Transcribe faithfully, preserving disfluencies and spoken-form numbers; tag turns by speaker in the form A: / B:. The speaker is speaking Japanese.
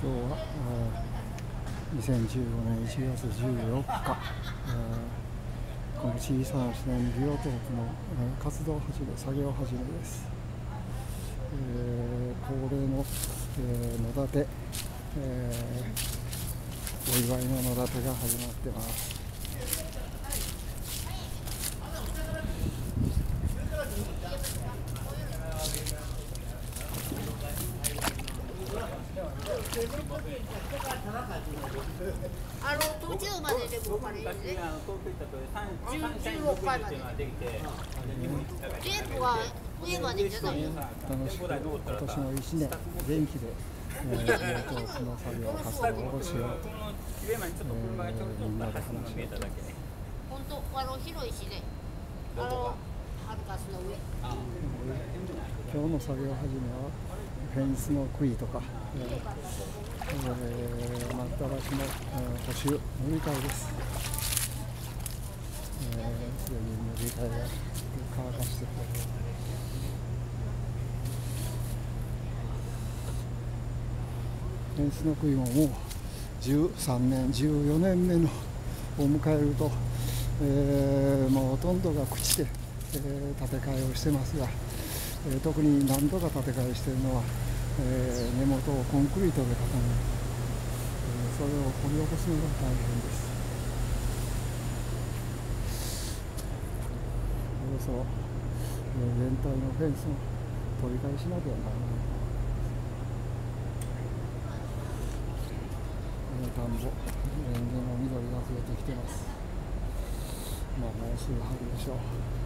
A: 今日はにせんじゅうごねんいちがつじゅうよっか、この小さな自然ビオトープの活動始め、作業始めです。えー、恒例の、えー、野立て、えー、お祝いの野立てが始まってます。
B: あの途中まででもこれね、じゅうろっかいまで。全部は上までじゃないよ。
A: 楽しく今年もいちねん元気で、えー、ビオトープの作業活動をしようと、えー、みんなで話し合ってます。
B: 本当あの広いしね。あのハルカスの上。
A: 今日の作業始めはフェンスの杭とか、えーえー、松田橋の、えー、補修塗り替えです。すで、えー、に塗り替えが乾かしてくれる。フェンスの杭ももうじゅうさんねんじゅうよねんめのを迎えると、えー、もうほとんどが朽ちて、えー、建て替えをしてますが、えー、特に何度か建て替えしているのは、えー、根元をコンクリートで固める、えー、それを掘り起こすのが大変です。そろそろ、えー、全体のフェンスを取り替えしなきゃならない。田んぼ、レンゲの緑が増えてきてます。まあもうすぐ春でしょう。